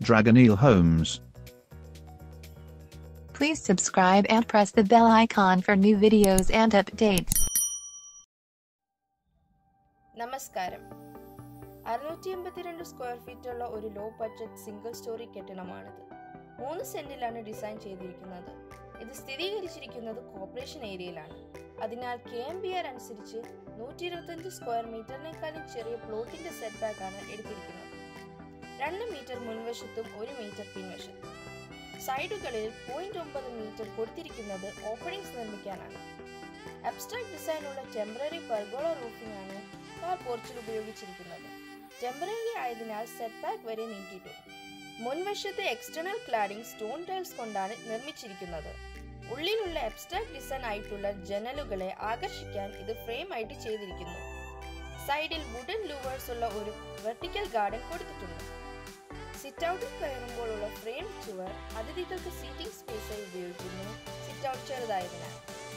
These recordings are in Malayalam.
Dragoneel Homes. Please subscribe and press the bell icon for new videos and updates. Namaskaram. 682 square feet ഉള്ള ഒരു ലോ ബഡ്ജറ്റ് സിംഗിൾ സ്റ്റോറി കെട്ടിടമാണിത്. 3 സെന്റിലാണ് ഡിസൈൻ ചെയ്തിരിക്കുന്നത്. ഇത് സ്ഥിരീകരിച്ചിരിക്കുന്നത് കോർപ്പറേഷൻ ഏരിയയിലാണ്. അതിനാൽ KMBR അനുസരിച്ച് 125 സ്ക്വയർ മീറ്ററിനേക്കാളും ചെറിയ പ്ലോട്ടിന്റെ സെറ്റ് ബാക്ക് ആണ് എടുത്തിരിക്കുന്നത്. 2 മീറ്റർ മുൻവശത്തും 1 മീറ്റർ പിൻവശത്തും. സൈഡുകളിൽ 0.9 മീറ്റർ കൊടുത്തിരിക്കുന്നത് ഓപ്പണിംഗ്സ് നിർമ്മിക്കാനാണ്. അബ്സ്ട്രാക്ട് ഡിസൈനുള്ള ടെമ്പററി പെർഗോള റൂഫിംഗ് ആണ് കാർ പോർച്ചിൽ ഉപയോഗിച്ചിരിക്കുന്നത്. ടെമ്പററി ആയതിനാൽ സെറ്റ് ബാക്ക് വരെ നീട്ടിയിട്ടുണ്ട്. മുൻവശത്തെ എക്സ്റ്റേണൽ ക്ലാഡിംഗ് സ്റ്റോൺ ടൈൽസ് കൊണ്ടാണ് നിർമ്മിച്ചിരിക്കുന്നത്. ഉള്ളിലുള്ള അബ്സ്ട്രാക്ട് ഡിസൈൻ ആയിട്ടുള്ള ജനലുകളെ ആകർഷിക്കാൻ ഇത് ഫ്രെയിം ആയിട്ട് ചെയ്തിരിക്കുന്നു. സൈഡിൽ വുഡൻ ലൂവേഴ്സ് ഉള്ള ഒരു വെർട്ടിക്കൽ ഗാർഡൻ കൊടുത്തിട്ടുണ്ട്. സിറ്റ് ഔട്ടിൽ കയറുമ്പോഴുള്ള ഫ്രെയിം ചുവർ അതിഥികൾക്ക് സീറ്റിംഗ് സ്പേസായി ഉപയോഗിക്കുന്നു. സിറ്റ് ഔട്ട് ചെറുതായതിനാൽ.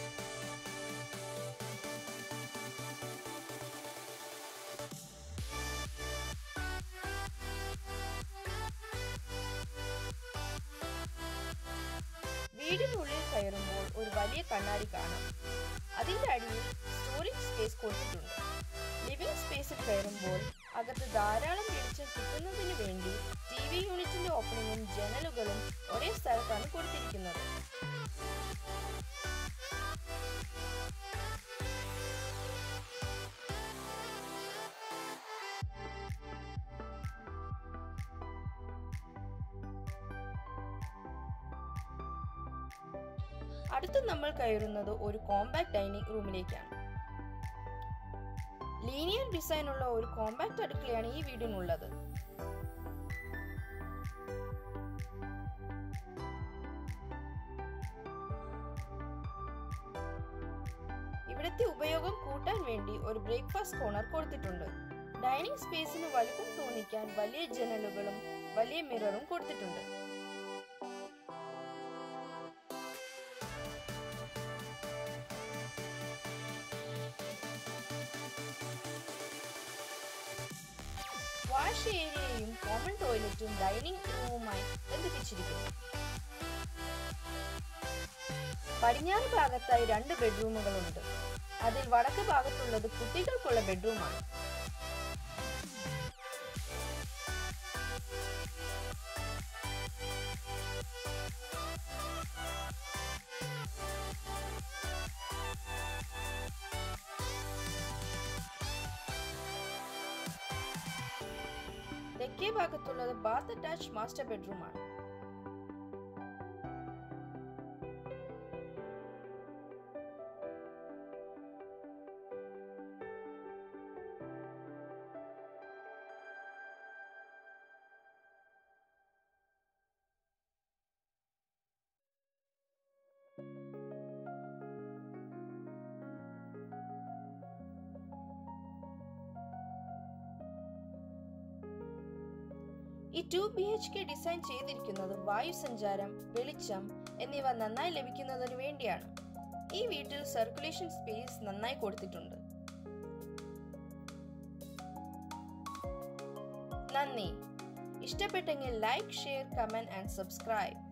വീടിനുള്ളിൽ കയറുമ്പോൾ ഒരു വലിയ കണ്ണാടി കാണാം. അതിന്റെ അടിയിൽ സ്റ്റോറേജ് സ്പേസ് കൊടുത്തിട്ടുണ്ട്. ലിവിംഗ് സ്പേസിൽ കയറുമ്പോൾ അകത്ത് ധാരാളം വെളിച്ചം കിട്ടുന്നതിന് വേണ്ടി TV യൂണിറ്റിന്റെ ഓപ്പണിങ്ങും ജനലുകളും ഒരേ സ്ഥലത്താണ് കൊടുത്തിരിക്കുന്നത്. അടുത്ത് നമ്മൾ കയറുന്നത് ഒരു കോമ്പാക്ട് ഡൈനിങ് റൂമിലേക്കാണ്. ലീനിയർ ഡിസൈൻ ഉള്ള ഒരു കോമ്പാക്ട് അടുക്കളയാണ് ഈ വീടിനുള്ളത്. ഇവിടുത്തെ ഉപയോഗം കൂട്ടാൻ വേണ്ടി ഒരു ബ്രേക്ക്ഫാസ്റ്റ് കോർണർ കൊടുത്തിട്ടുണ്ട്. ഡൈനിങ് സ്പേസിന് വലുപ്പം തോന്നിക്കാൻ വലിയ ജനലുകളും വലിയ മിററും കൊടുത്തിട്ടുണ്ട്. വാഷ് ഏരിയയും കോമൺ ടോയ്ലറ്റും ഡൈനിങ് റൂമുമായി ബന്ധിപ്പിച്ചിരിക്കുന്നു. പടിഞ്ഞാറ് ഭാഗത്തായി 2 ബെഡ്റൂമുകളുണ്ട്. അതിൽ വടക്ക് ഭാഗത്തുള്ളത് കുട്ടികൾക്കുള്ള ബെഡ്റൂമാണ്. തെക്കേ ഭാഗത്തുള്ളത് ബാത്ത് അറ്റാച്ച് മാസ്റ്റർ ബെഡ്റൂമാണ്. ഈ 2 BHK ഡിസൈൻ ചെയ്തിരിക്കുന്നത് വായുസഞ്ചാരം, വെളിച്ചം എന്നിവ നന്നായി ലഭിക്കുന്നതിന് വേണ്ടിയാണ്. ഈ വീട്ടിൽ സർക്കുലേഷൻ സ്പേസ് നന്നായി കൊടുത്തിട്ടുണ്ട്. നന്ദി. ഇഷ്ടപ്പെട്ടെങ്കിൽ like, share, comment and subscribe.